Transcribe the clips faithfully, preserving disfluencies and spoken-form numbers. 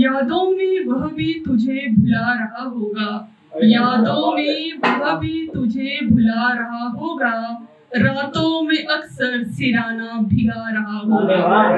यादों में वह भी तुझे भुला रहा होगा, यादों में वह भी तुझे भुला रहा होगा, रातों में अक्सर सिराना भिगा रहा होगा।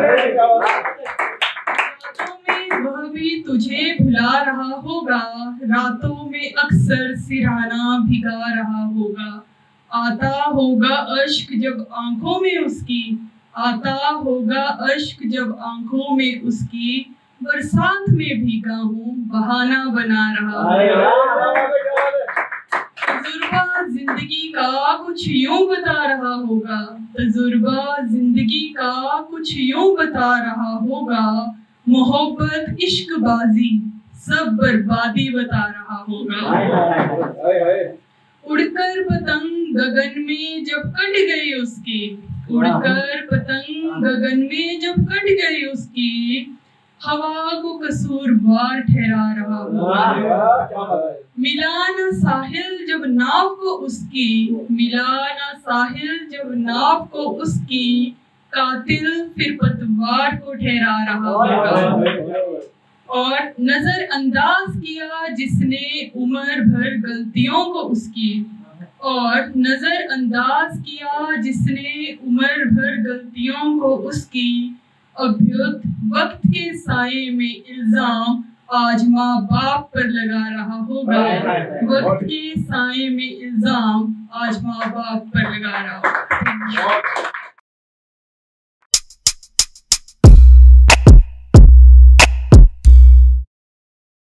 रातों में वह भी तुझे भुला रहा होगा, रातों में अक्सर सिराना भिगा रहा होगा। आता होगा अश्क जब आंखों में उसकी, आता होगा अश्क जब आंखों में उसकी, बरसात में भीगा हूँ बहाना बना रहा होगा। तजुर्बा जिंदगी का कुछ यूं बता रहा होगा, तजुर्बा जिंदगी का कुछ यूं बता रहा होगा, मोहब्बत इश्क बाजी सब बर्बादी बता रहा होगा। उड़कर पतंग गगन में जब कट गई उसकी, उड़कर पतंग गगन में जब कट गई उसकी, हवा को कसूरवार ठहरा रहा होगा। मिला न साहिल जब नाव को उसकी, मिला न साहिल जब नाव को उसकी, कातिल फिर पतवार को ठहरा रहा होगा। और नजर अंदाज किया जिसने उम्र भर गलतियों को उसकी, और नजर अंदाज किया जिसने उम्र भर गलतियों को उसकी, अभ्युत वक्त के साये में इल्जाम आज माँ बाप पर लगा रहा होगा। वक्त के साये में इल्जाम आज माँ बाप पर लगा रहा होगा।